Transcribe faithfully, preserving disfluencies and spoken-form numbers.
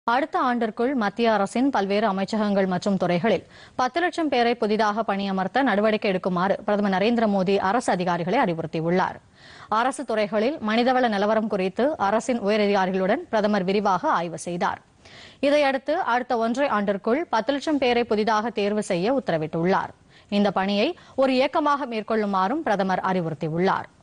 அடுத்த ஆண்டிற்குள் மத்திய அரசின் பல்வேறு அமைச்சகங்கள் மற்றும் துறைகளில் பத்து லட்சம் பேரை புதிதாக பணியமர்த்த நடவடிக்கை எடுக்குமாறு பிரதமர் நரேந்திர மோடி அரசு அதிகாரிகளை அறிவுறுத்தியுள்ளார். அரசு துறைகளில் மனிதவள நிலவரம் குறித்து அரசின் உயரதிகாரிகளுடன் பிரதமர் விரிவாக ஆய்வு செய்தார். இதையடுத்து அடுத்த ஒன்றரை ஆண்டிற்குள் பத்து லட்சம் பேரை புதிதாக தேர்வு செய்ய உத்தரவிட்டுள்ளார். இந்த பணியை ஒரு இயக்கமாக மேற்கொள்ளுமாறும் பிரதமர் அறிவுறுத்தியுள்ளார்.